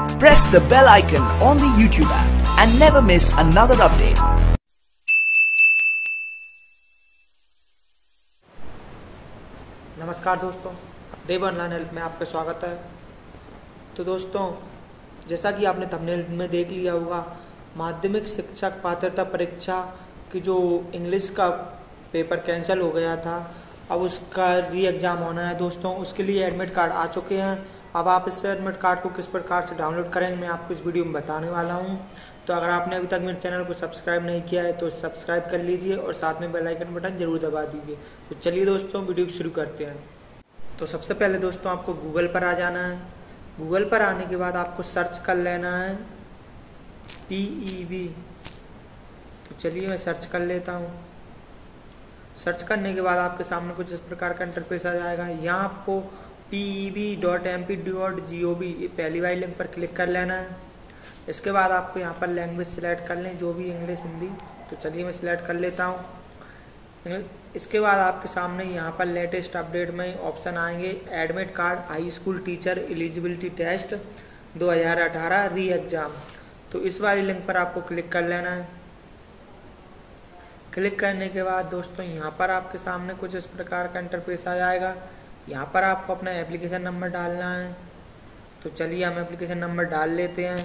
Press the bell icon on the YouTube app and never miss another update. नमस्कार दोस्तों, देव online help में आपका स्वागत है। तो दोस्तों, जैसा कि आपने थंबनेल में देख लिया होगा, माध्यमिक शिक्षक पात्रता परीक्षा की जो इंग्लिश का पेपर कैंसिल हो गया था, अब उसका री एग्ज़ाम होना है दोस्तों। उसके लिए एडमिट कार्ड आ चुके हैं। अब आप इस एडमिट कार्ड को किस प्रकार से डाउनलोड करेंगे, मैं आपको इस वीडियो में बताने वाला हूं। तो अगर आपने अभी तक मेरे चैनल को सब्सक्राइब नहीं किया है तो सब्सक्राइब कर लीजिए और साथ में बेल आइकन बटन जरूर दबा दीजिए। तो चलिए दोस्तों, वीडियो शुरू करते हैं। तो सबसे पहले दोस्तों आपको गूगल पर आ जाना है। गूगल पर आने के बाद आपको सर्च कर लेना है PEB। तो चलिए मैं सर्च कर लेता हूँ। सर्च करने के बाद आपके सामने कुछ इस प्रकार का इंटरफेस आ जाएगा। यहाँ आपको peb.mp.gov ये पहली वाली लिंक पर क्लिक कर लेना है। इसके बाद आपको यहाँ पर लैंग्वेज सिलेक्ट कर लें, जो भी इंग्लिश हिंदी। तो चलिए मैं सिलेक्ट कर लेता हूँ। इसके बाद आपके सामने यहाँ पर लेटेस्ट अपडेट में ऑप्शन आएंगे, admit card high school teacher eligibility test 2018 re exam. तो इस वाली लिंक पर आपको क्लिक कर लेना है। क्लिक करने के बाद दोस्तों यहाँ पर आपके सामने कुछ इस प्रकार का इंटरफेस आ जाएगा। यहाँ पर आपको अपना एप्लीकेशन नंबर डालना है। तो चलिए हम एप्लीकेशन नंबर डाल लेते हैं।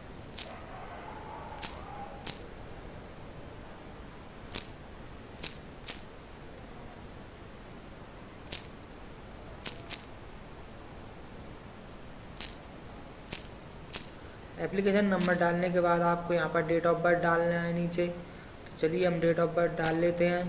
एप्लीकेशन नंबर डालने के बाद आपको यहाँ पर डेट ऑफ बर्थ डालना है नीचे। तो चलिए हम डेट ऑफ बर्थ डाल लेते हैं।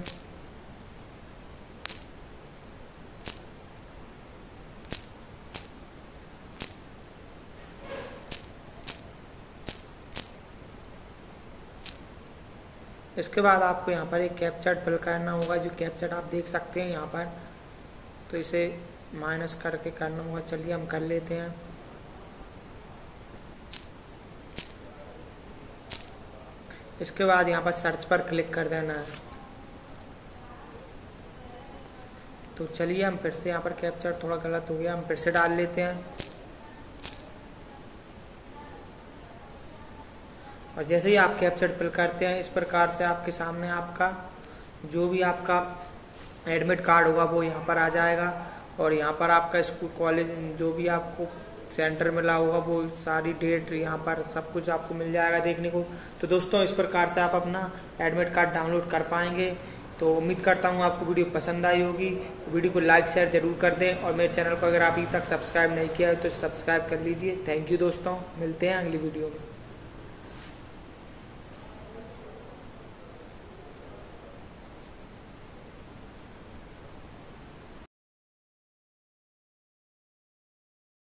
इसके बाद आपको यहाँ पर एक कैप्चा फिल करना होगा, जो कैप्चा आप देख सकते हैं यहाँ पर। तो इसे माइनस करके करना होगा। चलिए हम कर लेते हैं। इसके बाद यहाँ पर सर्च पर क्लिक कर देना है। तो चलिए हम फिर से यहाँ पर कैप्चा थोड़ा गलत हो गया, हम फिर से डाल लेते हैं। और जैसे ही आप कैप्चर फिल करते हैं, इस प्रकार से आपके सामने आपका जो भी आपका एडमिट कार्ड होगा वो यहाँ पर आ जाएगा। और यहाँ पर आपका स्कूल कॉलेज जो भी आपको सेंटर मिला होगा वो सारी डेट यहाँ पर सब कुछ आपको मिल जाएगा देखने को। तो दोस्तों, इस प्रकार से आप अपना एडमिट कार्ड डाउनलोड कर पाएंगे। तो उम्मीद करता हूँ आपको वीडियो पसंद आई होगी। वीडियो को लाइक शेयर जरूर कर दें और मेरे चैनल को अगर आप अभी तक सब्सक्राइब नहीं किया है तो सब्सक्राइब कर लीजिए। थैंक यू दोस्तों, मिलते हैं अगली वीडियो में।